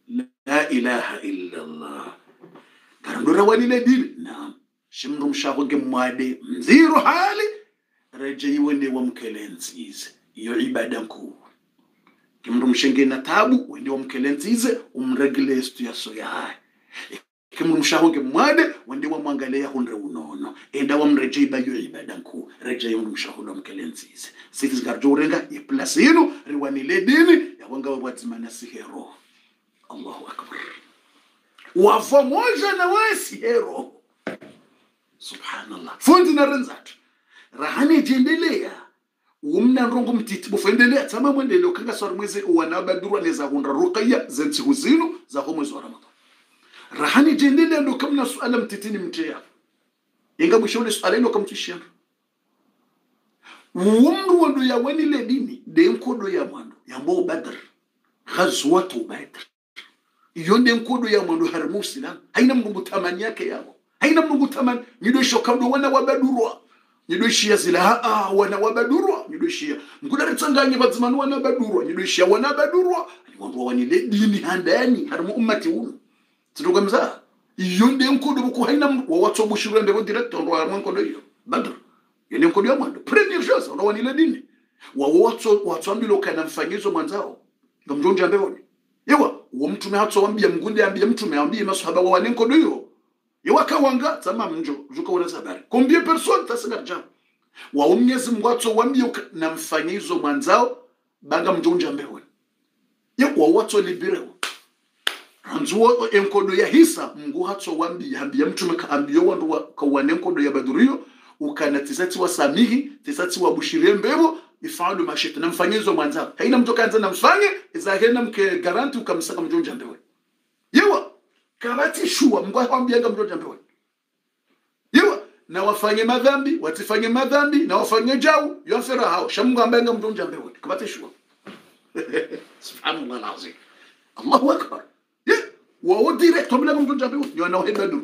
la ilaha illa Allah karandura walile dini naam shimru mshahonge mwade mziru hali rejei wende wa mkelenzize iyo ibada nkuu kimru mshenge na tabu wende wa mkelenzize umregile stu ya soya kimru mshahonge mwade wende wa mwangalea hundre unono enda wa mrejei ba iyo ibada nkuu rejei mru mshahonge mkelenzize sisi garjorenga ya plasino riwanile dini ya wanga wadzimana sihero Allahu akbar wafo moja na wasi hero subhanallah fundi na renzatu rahani jendelea umna rongo mtiti bufendelea tama mwendele ukanga swari mwezi wanabadurwa neza hundra ruqayya zensi huzinu za mwezi wa Ramadhan rahani jendelea ndo kamna suala mtitini mtea inga mwishone suala ino kamtishia umru wando ya wanile dini denkodo ya mwando ya mbo badr ghazwatu badr yonde nkodo ya mwando harimu silam haina mnungu tamani yake yao haina mnungu tamani nidosho kabdo wana wabadurwa nidoshia zila wana wabadurwa nidoshia mkudare tsanganye bazimanu wana badurwa nidoshia wana badurwa wandu wanile dini handani harimu ummati unu tinoga mza yonde nkodo buku haina wawatso bushuru ndebo director ndo harimu nkodo yo badr yonde nkodo ya mwando premier chose ndo wanile dini wawatso ambilo kana mfanyizo mwanzao ngamjonja mbewoni yewa uwo mtume hatso wambia mgunde ambia mtume ambia masahaba wa wanenko doyo yewa kawanga tama mjo juko wana sabari combien personne tasinga jam wa umnyezi mgwatso wambia na mfanyizo mwanzao banga mjonja mbewoni yewa watso libirewo ranzuo enkodo ya hisa mgu hatso wambia ambia mtume kaambia wandu kwa wanenko ya baduriyo ukana tisati wa samihi tisati wa bushirie mbebo ifaulu mashita na mfanyizo mwanzao haina mtu kanza na mfanye izahena mke garanti ukamsaka mjonja mbewe yewa kabati shua mgwa kwambianga mjonja mbewe yewa na wafanye madhambi watifanye madhambi na wafanye jau yofera hao shamungu ambenga mjonja mbewe kabati shua subhanallah alazim Allahu akbar wa direct wabila mjonja mbewe yana wahebadu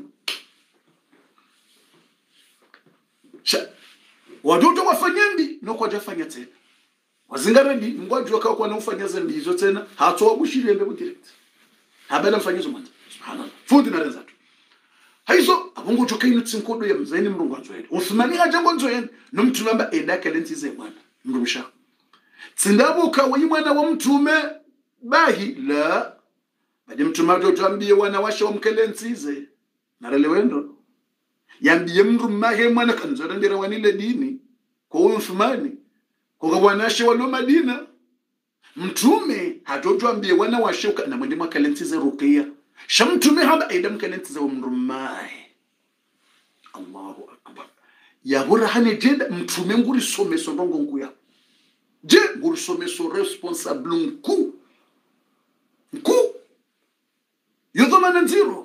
wadodo wafanyendi no kwa jafanya tena wazingarandi ngwajwa kwa na ufanya zambi hizo tena hatoa bushire mbe direct habana mfanyizo mwanzo subhanallah fundi na rezatu haizo abungu jokaini tsinkodo ya mzaini mrungu nzoende uthmani hajango nzoende no mtumamba edaka lentize mwana mrumsha tsindabo kawa mwana wa mtume bahi la badi mtumajo jambie wana washa wa mkelenzize narelewendo yambiye mrumahe mwana kanzora ndira wanile dini kwa huyo mfumani kwa wanashe walo Madina mtume hatojo ambie wana washuka na mwende makalentize ruqya shamtume haba aida mkalentize mrumahe Allahu akbar ya burahane jeda mtume nguri someso ndongo nkuya je nguri someso responsable nku yodhomana nziro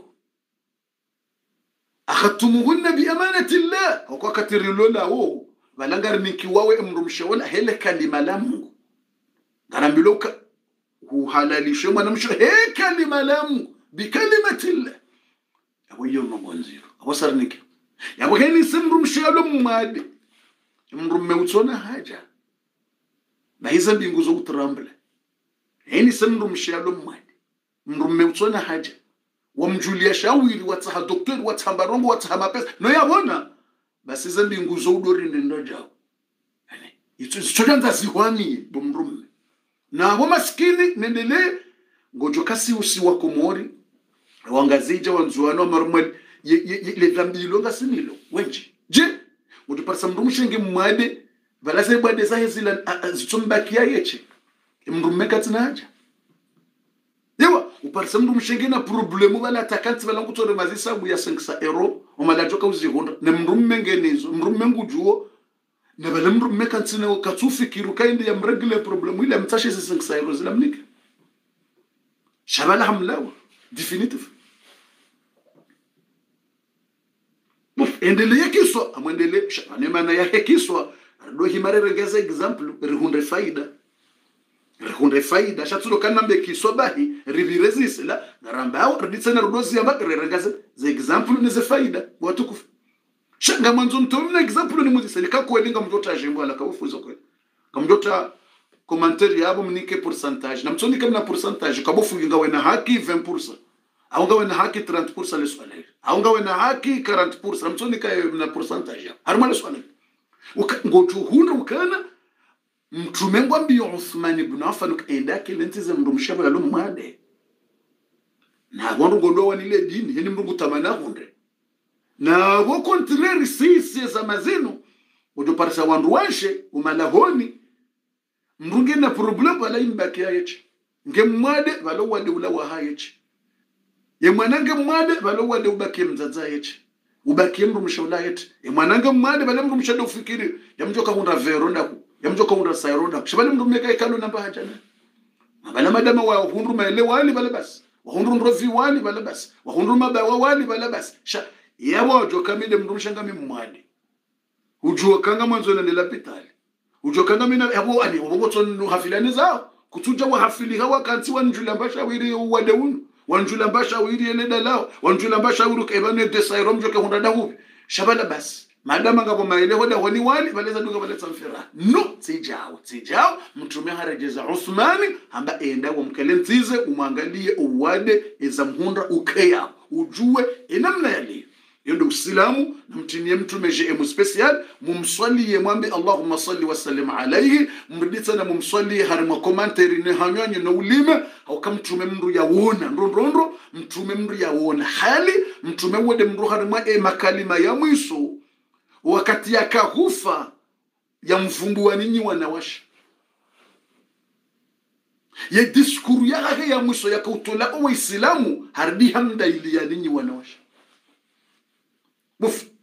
akhatumuhunna bi amanati Allah kwa katirilola wo balangari nikiwawe mrumshawala hele kalima la Mungu ngarambiloka uhalalishe mwana msho he kalima la Mungu bi kalimati Allah awiyo ngonziro abasarnike yabo heni simrumshalo mmade mrumme utsona haja na hizo mbingu zo utrambele heni simrumshalo mmade mrumme utsona haja wamjulia shawiri wataha doktori wataha barongo wataha mapesa no yabona basi zambi nguzo udori ndendo jao yani itshojanza zihwani bomrume na bo maskini nendele ngojo kasi usiwa komori wangazija wanzuano marumwe le dhambilo ngasinilo wenji je utuparsa mrumshenge mwade balase bwade zahe zila zitsombakia yeche mrume katinaja yewa uparsa mndu mshengena problemu bala atakanti bala ngutore mazisa bu ya 500 euro omalajoka uzihunda ne mrumme ngenezo mrumme ngujuo ne bala mrumme kantina katsufikiru kainde ya mregle problemu ile mtashe 500 euro zila mnika shabala hamlawa definitive endele yakiswa amwendele shabane mana ya hekiswa ndo himarere ngeza example rihunde faida shatsulo kanambe kisobahi rivirezise la garambao riditsena rudozi yamba rerengaze ze example ne ze faida watukufu shanga mwanzo mtomna example ni muzisa likakuelinga mjota jembo ala kaufuzo kweli kamjota commentaire yabo mnike pourcentage na mtoni kama na pourcentage kabofu ngawe na haki 20% au ngawe na haki 30% le swala au ngawe na haki 40% mtoni kae na pourcentage harma le swala ngoju hundu ukana mtume ngwambi Uthman ibn Affan kaenda kilentize mrumshaba lo mwade na wandu gondo wanile dini yani mrungu tamana hunde na wo contraire sisi za mazino ujo parsa wandu wanshe umalahoni mrungi na problem wala imbaki yache nge mwade wala wade ula wa hayeche ye mwanange mwade wala wade ubaki mzaza yeche ubaki mrumshaula yeche ye mwanange mwade wala mrumshada ufikiri yamjoka hunda veronda ku yamjoka hunda sayronda shabali mrumeka ikalo namba hajana mabala madama wa hundu maele wali wala bas wa hundu nrovi wali wala bas wa hundu mabawa wali wala bas yabo joka mide mrumshanga mwade ujua kanga mwanzo na lapitali ujokanga mina yabo ani woboto no hafilani zao kutuja wa hafili hawa kanti wanjula mbasha wiri wadeun wanjula mbasha wiri eleda lao wanjula mbasha wiri kebane desairom joke hunda dahubi shabala bas madama ngabo maile hoda wani wali baleza duka baleta mfira no tijao mtume harejeza Uthmani hamba enda wamkelentize umwangalie uwade ezamhunda ukeya ujue enamna yali yondo usilamu namtinie mtume je special mumswali mwambe Allahumma salli wa sallim alayhi mridita na mumswali harima commentary ne hanyanye no ulime au kamtume mndu yaona ndondro mtume mndu yaona hali mtume wode mndu harima makalima ya mwiso wakati yakahufa ya mvumbuwa ninyi wanawasha ye diskuru ya mwiso yakautola wa islamu hardi hamda ili ya ninyi wanawasha buf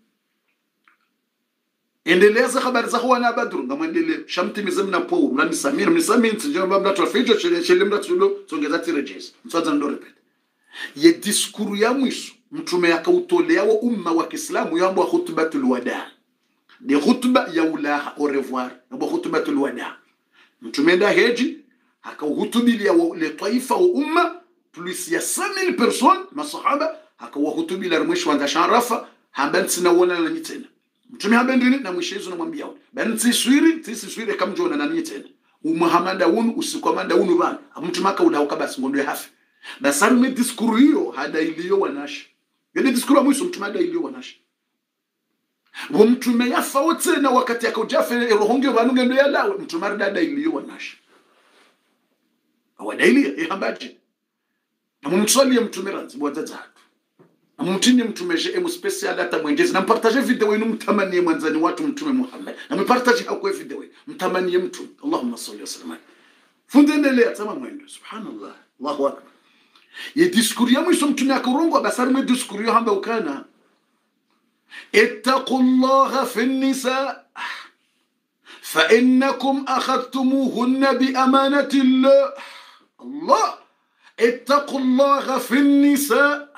endeleza habari za wana Badru ngamwendele shamti mizamna po mlani Samir mnisaminti njomba mla trafijo chele mla tulo tongeza tirejes mtwaza ndo repeat ye diskuru ya mwisho mtume akautolea wa umma wa Kiislamu yambo khutbatul wada de khutba ya ulaha au revoir yambo khutbatul wada mtume nda heji akauhutubilia le taifa wa umma plus ya 5000 personnes masahaba akauhutubilia mwisho wa sharafa habanti na wona na nyitena mtume habendini na mwishezo na mwambia banti swiri kamjona na nyitena Muhammad awunu usikomanda unu bana mtume akaula ukabasi ngondo hafi basari me diskuru hiyo hada iliyo wanashi yale diskuru mwisho mtume hada iliyo wanashi wo mtume yafa wote na wakati akajafe rohonge banunge ndo yalawe mtume hada iliyo wanashi awadaili ihambaje na mumswali mtume ranzi bwatatu mtini mtume je special hata mwenjezi na mpartage video yenu mtamanie mwanzani watu mtume Muhammad na mpartage hapo video mtamanie mtu Allahumma salli wa sallam fundendelea tama mwendo subhanallah Allahu akbar ye diskuru ya mwisho mtume akarongo basari me diskuru yo hamba ukana ittaqullaha fi nisa fa innakum akhadtumuhunna bi amanati Allah ittaqullaha fi nisa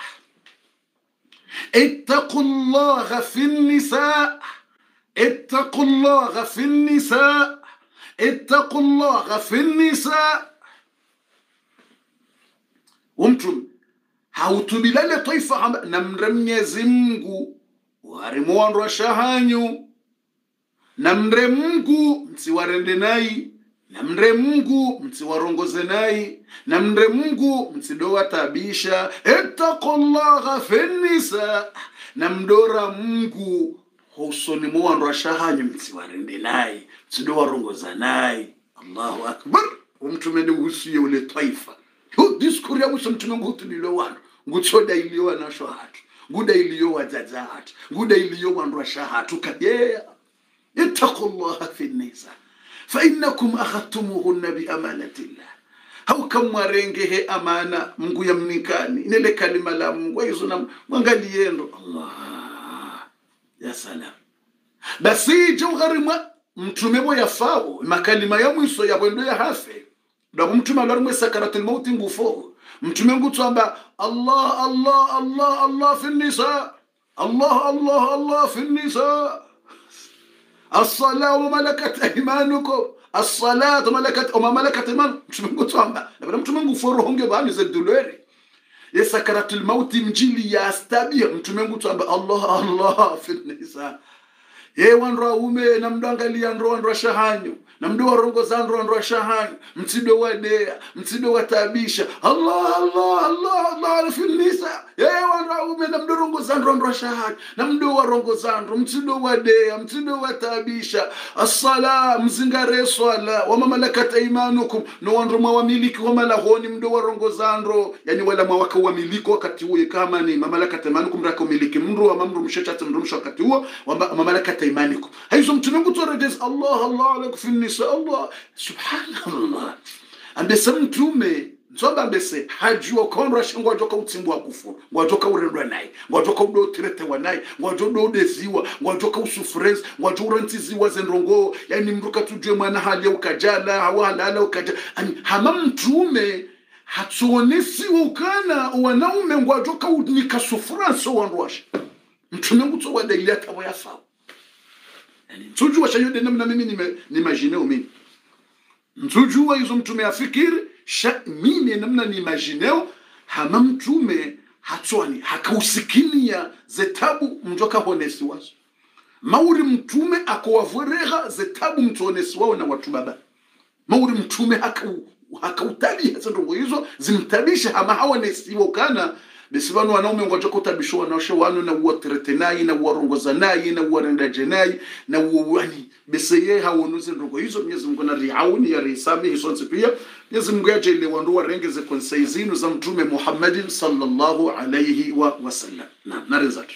اتقوا الله في النساء اتقوا الله في النساء اتقوا الله في النساء ومتم hautubilale taifa namre Mwenyezi Mungu warimuwa rashahanyu namre Mungu msiwarende nai namre Mungu msiwarongoze nai namre Mungu msidoa tabisha ittaqullaha finnisa namdora Mungu husoni mwa rashahanyu msiwarende nai msidoa rongoza nai Allahu akbar umtume ndi usiye ule taifa diskuru ya mtume ngutulilo wana ngutsoda iliyo na shahatu nguda iliyo wazazat nguda iliyo wandu shahatu kayeya ittaqullaha finnisa fa innakum akhadtumuhunna bi amanati Allah hau kamwarengehe amana Mungu ya mnikani inele kalima la Mungu hizo na mwangaliendo Allah ya salam basi jawharima mtume mo yafao makalima ya mwiso ya bwendo ya hafe ndo mtume alarumwe sakaratul maut ngufo mtume ngutamba Allah Allah Allah Allah fi nisa Allah Allah Allah fi nisa الصلاة وملكت أيمانكم الصلاة وملكت ملكت أيمانكم مش منقطعنا لما مش منقفرهم جبان زدولوري يسكرت الموت مجيلي يا استابي مش منقطع الله الله في النساء وان راومي نمدانغالي أنروان رشاهانيو na mdo warongoza ndo shahani mtido wa dea mtido wa tabisha Allah Allah Allah Allah fi nisa wanaume na mdo rongoza ndo shahani na mdo warongoza ndo mtido wa dea mtido wa tabisha as-sala mzingare swala wa mamalakat aymanukum no wandro mawamiliki wa malahoni mdo warongoza ndo yani wala mwaka wamiliki wakati huo kama ni mamalakat aymanukum raka umiliki mndo wa mamro mshachata mndo wakati huo wa mamalakat aymanukum hizo mtume kutorejeza Allah Allah alaikum fi nisa Allah subhanallah ambese mtume nzoba ambese hajua konra shingwa joka utsimbwa kufuru ngojoka urendwa naye ngojoka udo tirete wanaye ngojodo deziwa ngojoka usufrens ngojoka urantiziwa zendrongo yani mruka tujwe mwana hali ukajala hawala ukajala hama mtume hatuonesi ukana wanaume ngojoka unika sufranso wanrwash mtume mtu wa dalia tawa yafa Mtujua shayode namna mimi nimagineo mimi. Mtujua hizo mtume afikiri mimi namna nimagineo hama mtume hatwani hakausikinia zetabu mjoka honesi wazo. Mauri mtume akawavoreha zetabu mtuonesi wao na watu baba. Mauri mtume hakautali hizo hizo zimtabisha hama hawanesi wakana Bisibanu wanaume ngojoka utabishwa na wanu na uwaterete nayi na uwarongoza nayi na uwarendaje nayi na uwani beseye hawonuze ndogo hizo Mwenyezi Mungu na rihauni ya risami hizo pia Mwenyezi Mungu yaje ile wandu warengeze konsei zinu za mtume Muhammadin sallallahu alayhi wa sallam na rizaki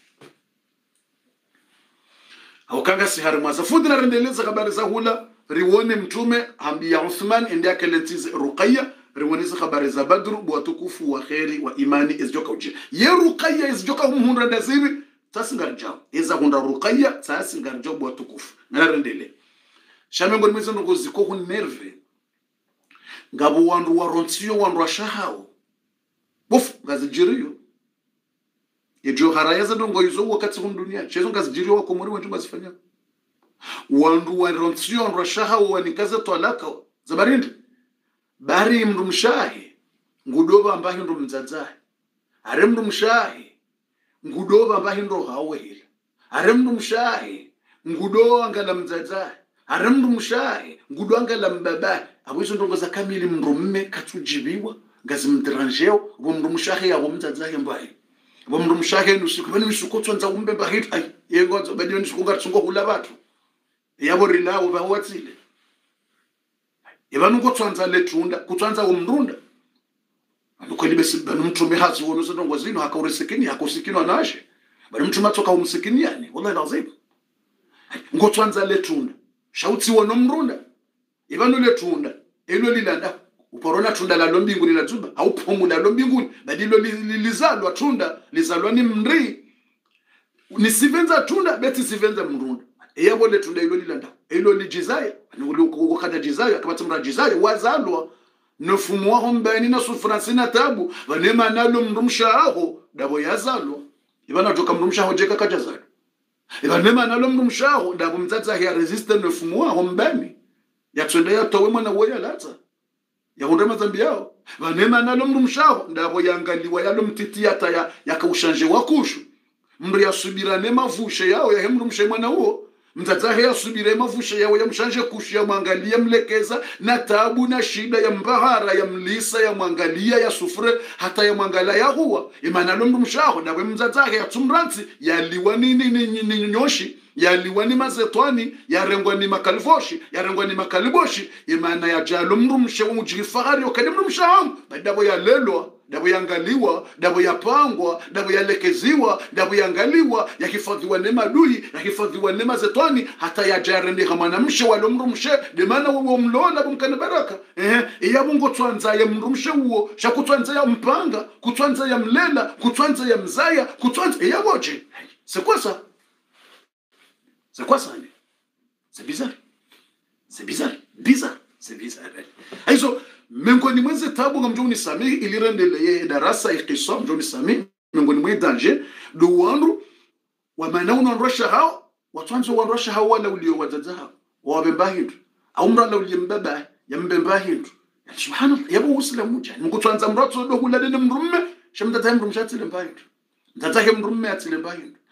Haukanga sihari mwazafudi na rendeleza habari za hula riwone mtume ambia Uthman india kelentize Ruqayya riwoniza habari za Badru bwatukufu wa khairi wa imani izjoka uje ye Ruqayya izjoka humhunda dazibi tasingarjao iza hunda Ruqayya tasingarjao bwatukufu narendele shamengo nimezo ngoziko ku nerve ngabo wandu warontiyo wandu ashahao bof gazijiriyo yejo harayaza ndongo izo wakati hum dunia chezo gazijiriyo wako muri wantu bazifanya wandu warontiyo wandu ashahao wanikaza twalaka zabarindi bari mndu mshahi ngudoba ambahi ndo mdzadzahi are mndu mshahi ngudoba ambahi ndo hawehila are mndu mshahi ngudo angala mdzadzahi are mndu mshahi ngudo angala mbabahi abwizo ndongo za kamili mndu mme katujibiwa ngazi mdranjeo bo mndu mshahi abo mdzadzahi mbahi bo mndu mshahi nusiku bani misukotso nza umbe bahit ay yengo bani nisukunga tsungo hula batu yabo rilawo bawatsile Yevanu kutwanza letunda kutwanza umrunda Anukweli besi banu mtume hazi wonuza ndongo zino hakauresekini hakusikino anashe banu mtume atoka umsikini yani wallahi lazim ngotwanza letunda shauti wono mrunda Yevanu letunda elo lilanda uporona tunda la lombinguni la tuba au pomu la lombinguni badilo lizalwa tunda lizalwa ni mri nisivenza tunda beti sivenza mrunda Eyabo letunda ilo lilanda ilo lijizaya ukukata jizaya akabata mra jizaya wazalwa nofumu waho mbani na sufransina tabu vanema nalo mrumsha aho dabo yazalwa ibana toka mrumsha aho jeka kajazalwa ivanema nalo mrumsha aho dabo mzaza ya resiste nofumu waho mbani ya twende ya towe mwana woya lata ya hundema zambi yao vanema nalo mrumsha aho dabo yangaliwa yalo mtiti yata ya kaushanje wakushu mri asubirane mavushe yao ya mrumsha mwana huo Mtatahe ya subire mavusha yao ya mshanje kushi ya mwangalia mlekeza na tabu na shida ya mbahara ya mlisa ya mwangalia ya sufure hata ya mwangala ya huwa imanalo mrumshaho na we mtatahe ya tumranzi ya liwa ni nyoshi ya liwa ni mazetwani ya rengwa ni makalifoshi ya rengwa ni makaliboshi imana ya jalo mrumshe wa mjifahari wakadi mrumshaho badabo ya lelwa dabo yangaliwa dabo yapangwa dabo yalekeziwa dabo yangaliwa yakifadhiwa nema dui yakifadhiwa nema zetwani hata ya jarende kama namshe walo mrumshe de maana wo mlona bumkana baraka iyabungo twanza ya mrumshe huo shakutwanza ya mpanga kutwanza ya mlela kutwanza ya mzaya kutwanza yaboje c'est quoi ça c'est bizarre aizo Mengoni mweze tabu nga mjoni sami ilirendele darasa ikiswa mjoni sami mengoni mwe danger do wandu wa manauna nrosha hao watwanzo wanrosha hao wala ulio wazaza wabemba hindu au mrala uliyembaba ya mbemba hindu subhanallah yabo usilamu jani mkutwanza mroto do hulade mrumme shamtata mrumme atile mbahindu mtata mrumme atile mbahindu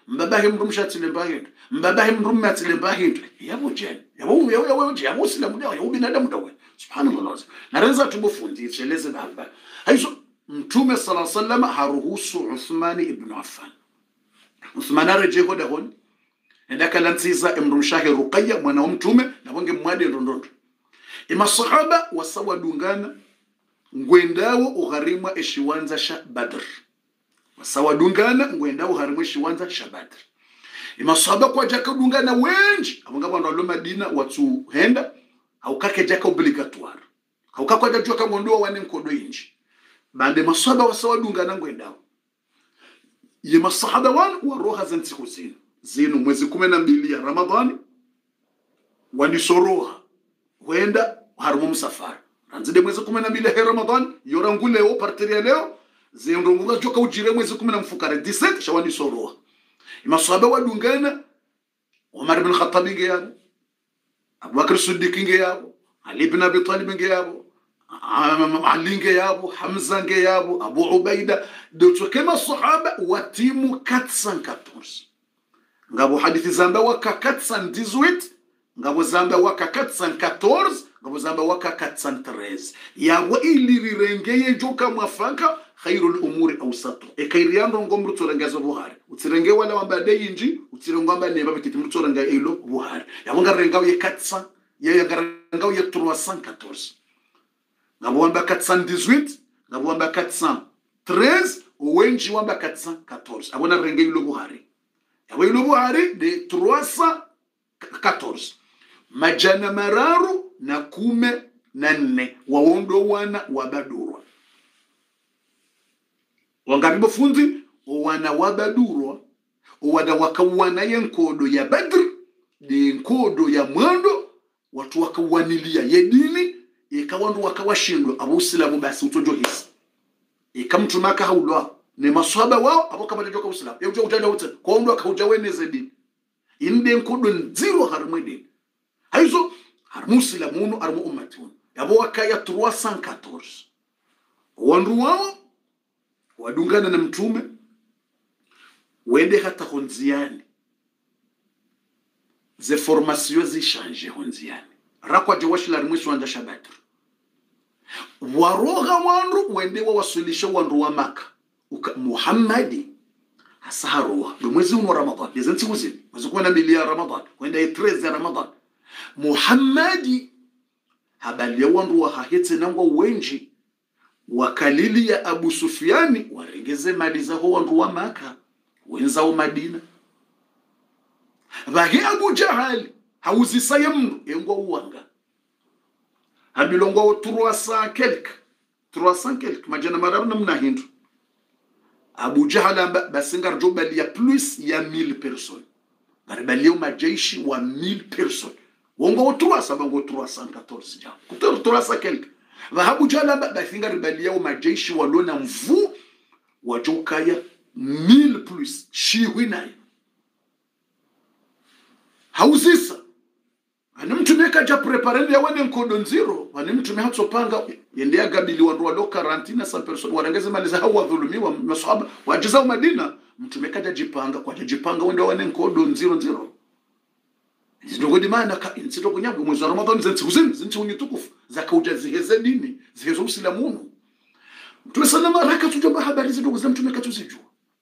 mbabahe mrumsha tilembahindu mbabahe mrumme tilembahindu yabo jeni yabo silamu dawa yabo binadamu dawa subhanallah na renza tubufundishe leze baba haizo mtume sallallahu alaihi wasallam haruhusu Uthman ibn Affan Uthman arje hoda hon ndaka lantiza imrumshahi Ruqayya mwana wa mtume na bonge mwade ndondondo imasahaba wasawadungana ngwendawo ugharimwa eshiwanza sha Badr wasawadungana ngwendawo harimwa eshiwanza sha Badr imasahaba kwa jaka dungana wenji abanga bantu alo Madina watu henda au kake jaka obligatoire au kakwa jaka kama ndo wane nkodo inji bande masahaba wasawadungana ngwendawo ye masahaba wan waroha zanti khuzin zinu mwezi 12 ya Ramadhani wanisoroha wenda harumu msafara ranzide mwezi 12 ya Ramadhani yorangule o parteria leo zindonguga joka ujire mwezi 10 mfukare 17 shawani soroha imasahaba wadungana Umar ibn Khattab ngeyabo Abu Bakr Siddiq ngeyabo Ali ibn Abi Talib ngeyabo Ali ngeyabo Hamza ngeyabo Abu Ubaida doto kema sahaba watimu 414 ngabo hadithi zamba waka 418 ngabo zamba waka 414 ngabo zamba waka 413 yawo ili rirengeye joka mwafaka khairul umuri awsatu ekairiando ngomru torangazo buhari utirenge wala wambade yinji utirengo amba neba bikiti mutoranga ilo buhari yabonga rengawo ye 400 ye ngarangawo ye 314 ngabo wamba 418 ngabo wamba 413 wenji wamba 414 abona renge ilo buhari yawo ilo buhari de 314 majana mararu na 14 waondo wana wabadurwa wangaribo fundi wana wabadurwa wana wakawana yenkodo ya Badr de nkodo ya mwando watu wakawanilia yedini ikawandu wakawashindwa abusilamu basi utojo hisi ikamtumaka haulwa ne maswaba wao abo kama joka usilamu yejo ujanda wote kwa ndo akaujaweneze dini inde nkodo nziro harumwe haizo harmusilamu armu ummatun yabo wakaya 314 wandu wao wadungana na mtume wende hata honziani ze formation zishange honziani rakwa jewashila rimwisu wanda Badr waroga wandu wende wawasulisha wandu wa Maka Muhammadi asaharoha mwezi wa Ramadhan yazanti uzini mwezi 12 ya Ramadhan wenda 13 ya Ramadhan Muhammadi habali ya wandu wa hahetse nangwa wenji wakalili ya Abu Sufyani warengeze mali za ho wandu wa Maka wenza wa Madina bahi Abu Jahali hauzisaye mnu engwa uwanga habilongwa wa 300 kelk majana marabna mna hindu Abu Jahal basingar jobali ya plus ya 1000 personnes baribali ma jeshi wa 1000 personnes wongo wa 300 bango 314 ja kutoa 300 kelk Abu Jahal basingar ribali ya majeshi walona mvu wajokaya 1000 plus shiwina hauzisa animtume kaja prepare ya wane nkodo nziro animtume hatsopanga yende agabili wandu walo 40 person warangeze mali za hawa dhulumiwa maswahaba wajiza Madina mtume kaja jipanga kwa jipanga wende wane nkodo nziro zidogo di maana ka insito kunyago mwezi wa Ramadhani zinti unyitukufu zakauja ziheze dini zihezo usilamu mtume salama raka tujaba habari zidogo za mtume katuzijua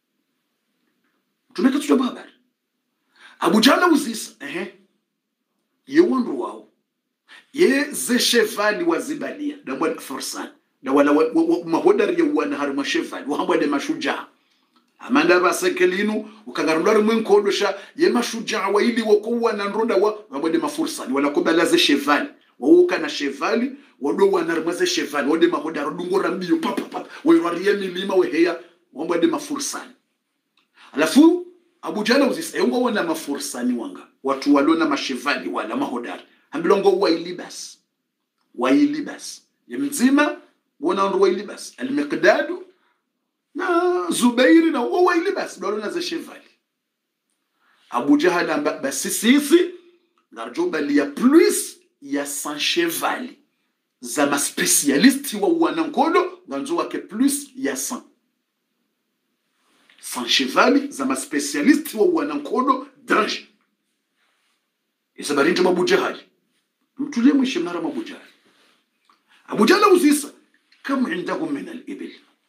mtume katujaba habari Abu Jahal uzisa ye wandu wao ye ze chevali wazibalia da bwana forsan da wala mahodari ya wana harima chevali wahamba de mashujaa amanda basekelinu ukangarundari mwenkodosha ye mashujaa wa ili wakuwa na nronda wa de mafursan wala kubala ze chevali wauka na chevali wado wana harima ze chevali wade mahodari dungora mbio papa wairarie milima weheya wahamba de mafursan alafu Abu Jahal uzisa yongo wana mafursani wanga watu walona mashevali wala mahodari ambilongo wailibas yemzima wana ndo wailibas al-Miqdad na Zubair na wailibas walona za chevali Abu Jahal basisisi narjoba liya plus ya 100 chevali za ma specialist wa wanankodo ganzo wake plus ya 100 sanchevali za maspecialisti wa wanankodo danger isabarinja Abu Jahal mtulie mwishe mnara Abu Jahal. Abu Jahal uzisa kam indahum min al-ibil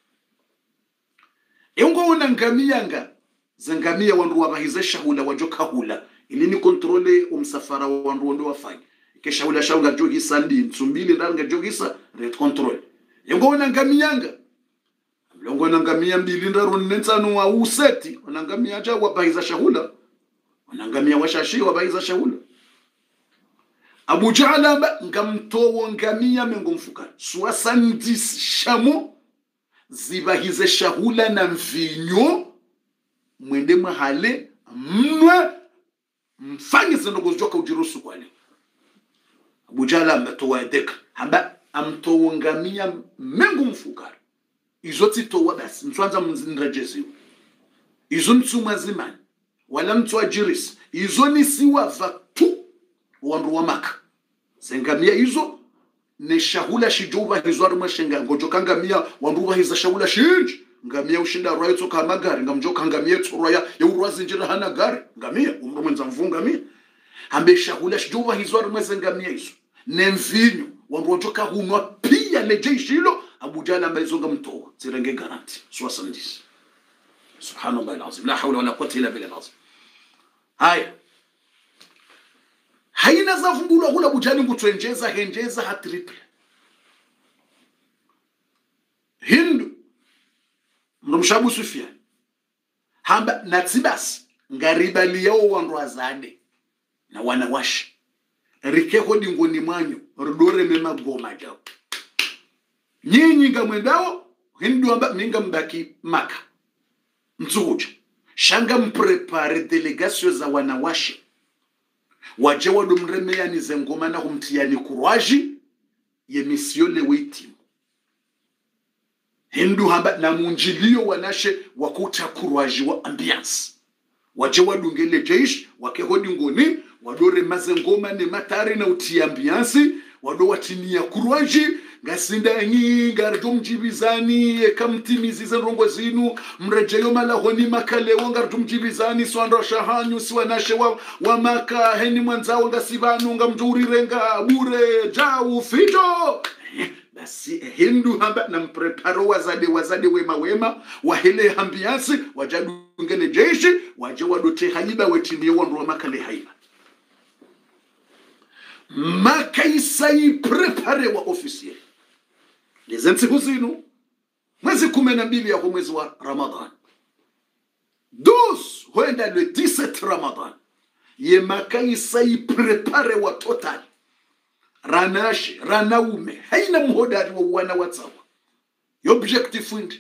yongo wanangamia zangamia wandu wabahiza shahula wajoka hula ili ni kontrole umsafara wandu ndo wafanye kesha hula shaunga jogi sandi nsumbili ndanga jogi sa red control yongo wanangamia mlongo nangamia mbili ndaro nensanu wa useti wanangamia ja wabahiza shahula wanangamia washashi wabahiza shahula. Abu Jahal ngamtowo ngamia mengo mfukara suasandis shamo zibahize shahula na mvinyo mwende mahale mnwe mfanye zinogo joka ujirusu kwa leo. Abu Jahal ametoa deka haba amtowo ngamia mengo mfukara izoti towa basi mtwanza mzindrajeziwa izo mtsuma zimani wala mtu ajiris izo nisiwa vatu wandu wa Maka zengamia izo ne shahula shijuba hizwaru mashenga ngojoka ngamia wandu wa hiza shahula shinji ngamia ushinda roya toka magari ngamjoka ngamia tsoroya ya urwazi njira hana gari ngamia umru mwenza mvunga mia hambe shahula shijuba hizwaru mazengamia izo ne mvinyo wandu wajoka hunwa pia lejeshi hilo. Abu Jahal ambaye zonga mtoa zirenge garanti 70 subhanallah alazim la hawla wala quwwata illa billah alazim. Haya haina zavumbula kula Abu Jahal ngutwenjeza henjeza hatriple Hindu mrumshabu Sufyan hamba natibas ngaribali yao wandu azade na wanawashi rikeko dingoni mwanyu rudore mema goma jao nyinyi ngamwendao Hindu amba ninga mbaki Maka mtsuja shanga mprepare delegation za wanawashi waje wadumremea ni zengoma na humtiani kurwaji ye mission le waitim Hindu hamba na munjilio wanashe wakuta kurwaji wa ambiance waje wadungele jeshi wakehodi ngoni wadore mazengoma ne matari na uti ambiance wado watinia kurwaji ngasinda nyinga rjumjibizani ekamtimizize rongo zinu mrejeyo malahoni makale wonga rjumjibizani swandro shahanyu siwanashe wa Maka heni mwanzao ngasibanu ngamjurirenga bure jau fito basi Hindu hamba na mpreparo wazade wema wahele hambiasi wajadungele jeshi waje wadote haiba wetimie wandu wa makale haiba Maka isai prepare wa ofisiye lezensi huzinu mwezi 12 ya mwezi wa Ramadan 12 huenda le 17 Ramadan ye Maka isai prepare wa total ranashi ranaume haina mhodari wa wana watsawa objective ndi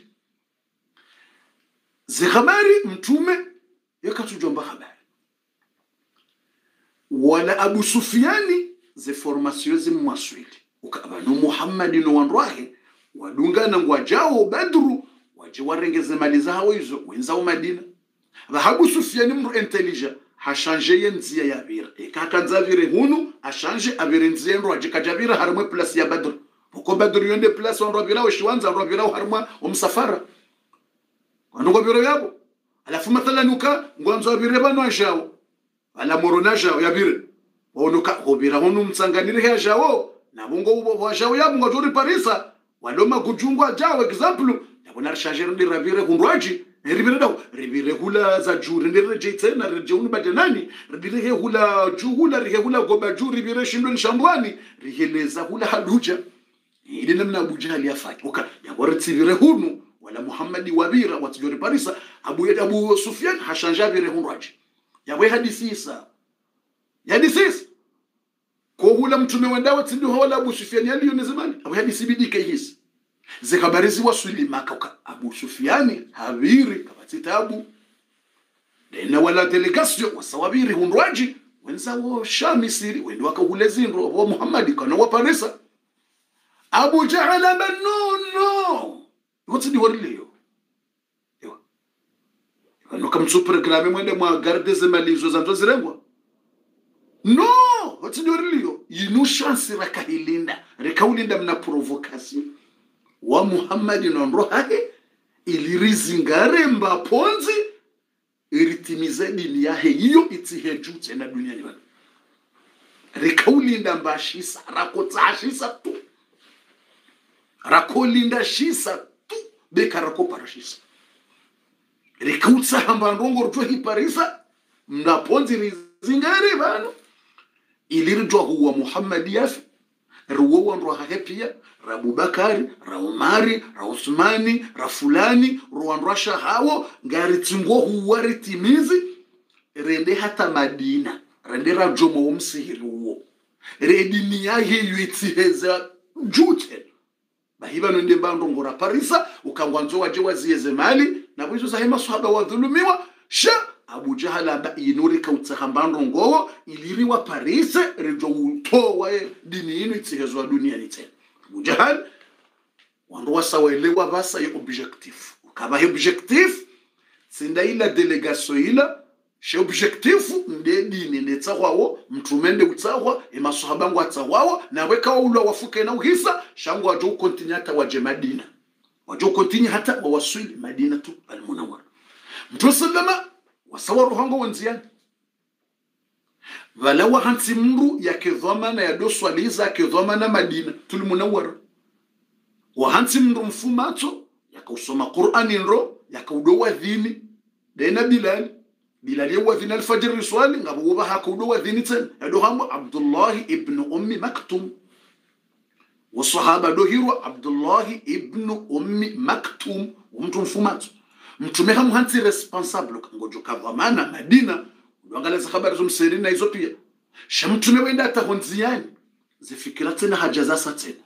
zikhamari mtume yakatujomba habari wala Abu Sufyani ze formation zimwaswili ukabano Muhammad no wanrahe wadungana ngwajao Badru waje warengeze mali zao hizo wenzao Madina. Abu Sufyani mru intelligent ha changer yenzia ya bira ekakanza vire hunu a changer abire nzia ndo aje kajabira harmwe place ya Badru uko Badru yende place on robira washwanza robira harmwa umsafara ndo biro yabo alafu mathalan uka ngwanzo abire bano ajao ala moronaja ya bire onuka obira hunu mtsanganire ya jao na bongo ubo wajao yabo ngajuri parisa waloma kujungwa jao example yabona rishajer ndi rabire hundwaji ribire dawo ribire hula za juri ndire jetsena rejunu badenani ribire hula juhula rihula goba juri ribire shindo nshambwani riheleza hula haluja ile namna Abu Jahal yafaki uka yaboritsivire hunu wala Muhammadi wabira watijori parisa Abu Sufyan hashanja bire hundwaji yawe hadisisa yadisisa ko hula mtume wandawa tindi wala Abu Sufyan yali yonezemani abu hadisi bidike hisi zekabarizi wasuli Maka Abu Sufyan habiri kabatitabu dena wala delegation wasawabiri hundwaji wenza wo shamisiri wendo wakahulezindro wa Muhammad kana wa parisa Abu Jahal no ngotsi warliyo no kamtsu programme mwende mwa garde zemalizo zanto zirengwa no hotidorilio yinu chance rakahilinda rekaulinda mna provocation wa Muhammad nondro hahe ilirizingare mbaponzi iritimize dini yahe iyo itihejute na duniani wanu rikaulinda mbashisa rakotsashisa tu rakolinda shisa tu beka rakoparashisa rikautsa hamba ndongo rutwa hiparisa mnaponzi rizingare bano ilirijwa huwa Muhammad yafi ruwa wandu hahepia Abubakari, ra Umari, ra Uthmani, ra fulani, ruwandu shahawo ngari tingo huwa ritimizi rende hata Madina rende ra jomo umsihiri uwo redini yahe yuitiheza jute bahiba nende mbando ngora parisa ukangwanzo waje waziyeze mali na bwizo sahema sahaba wadhulumiwa sha Abu Jahal aba inuri kautsahambando ngowo iliriwa parise rejo utowa dini inu itihezwa dunia nitena Abu Jahal wandu wasawelewa basa ya objectif ukaba objectif sinda ila delegation ila she objectif nde dini netsawawo mtumende utsahwa emasahaba ngo atsawawo nawe kawa ulo wafuke na uhisa shangu wajo kontinyata waje Madina wajo kontinya hata wawasili Madina tu al-Munawwar mtu sallama wasawaru hango wanziani walawa hansi mru ya kidhamana ya doswaliza ya kidhamana Madina tulimunawara wa hansi mru mfumato ya kausoma Qur'ani nro ya kaudowa dhini dena Bilal ya wadhini al-fajr riswali ngabu wabaha kaudowa dhini tena ya dohamu Abdullah ibn Ummi Maktum wasahaba dohirwa Abdullah ibn Ummi Maktum mtu mfumato mtumeha mhansi responsable kangojo kavamana Madina uangalia habari zomseri na hizo pia shamtume wenda atahonziani zifikira tena haja za satena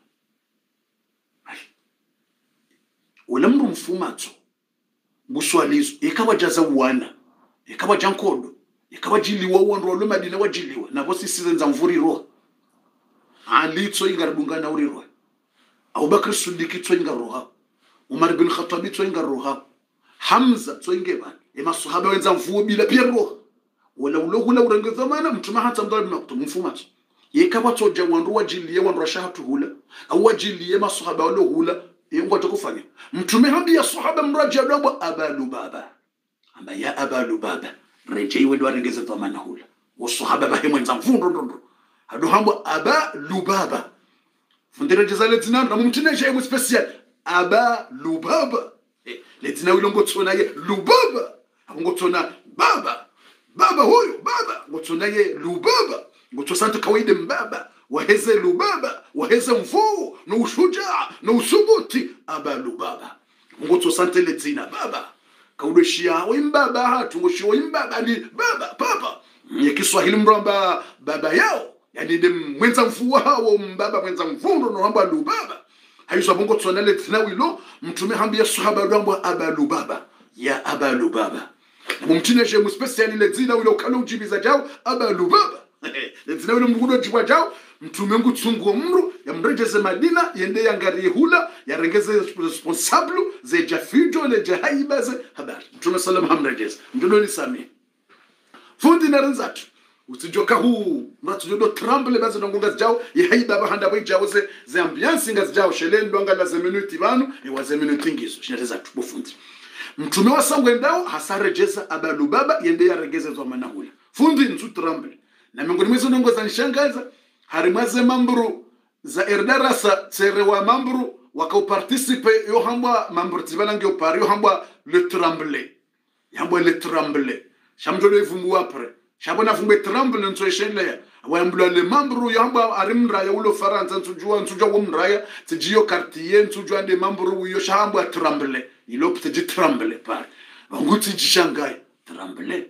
wala mru mfumato buswalizo ikawa jaza wana ikawa jankodo ikawa jiliwa wandro lo Madina wajiliwa na bosi sizenza mvuri roha Ali tso ingarbungana uri roha Abubakar Siddiq tso ingaroha Umar bin Khattab tso ingaroha Hamza tso ingeba emasahaba wenza mvuo bila pia roha wala ulohula urenge zamana mtuma hata mdali mnakutum mfumato yekawa toja wandu wajiliye wandu shahatu hula au wajiliye masahaba walo hula yengo atakufanya mtume hambi ya sahaba mraja dobo Abalubaba amba ya Abalubaba rejei wedo arengeze zamana hula wasahaba bahemwenza mvundo ndo hado hambo Abalubaba fundira jazale tina na mumtine jemu special Abalubaba letina wilongo tsona ye Lubaba ngo tsona baba huyo baba ngotonaye Lubaba ngotosante kawaida mbaba waheze Lubaba waheze mfuu na ushujaa na usubuti Abalubaba ngotosante letina baba kaudeshia wimbaba hatu ngoshio wimbaba ni baba papa ya Kiswahili mramba baba yao yani dem mwenza mfuu hao mbaba mwenza mfundo no hamba Lubaba haizo bongo tsona letina wilo mtume hambia sahaba ramba Abalubaba ya Abalubaba mumtine je muspecial ile zina ule ukalo ujibiza jao Abalubaba zina ule mgudo jibwa jao mtume ngu tsungu mru ya mrejeze Madina yende yangari hula ya rengeze responsable ze jafijo le jahaibaze habari mtume sallam hamrejeze mtume ni sami fundi na renzatu usijoka huu mratujodo tremble baze ngonga jao ya haiba bahanda bwe jao ze ambiance ngaz jao shelendo ngala ze minuti banu e wa ze minuti ngizo shinatezatu bufundi mtume wa sangwe ndao hasarejeza Abalubaba yende ya regeze zwa manahula fundi nzu tramble na miongoni mwezo nongo za nishangaza harimaze mamburu za erdarasa tsere wa mamburu wakauparticipe yo hamba mamburu tibalange opari yo hamba le tremble shamjolo ivumu apre shabona vumbe tremble nso eshenle wambula le mamburu yo hamba arimra ya ulo faransa nsujua womraya tijiyo quartier nsujua de mamburu yo shamba tremble ilopte ji tremble par wanguti jishangai tremble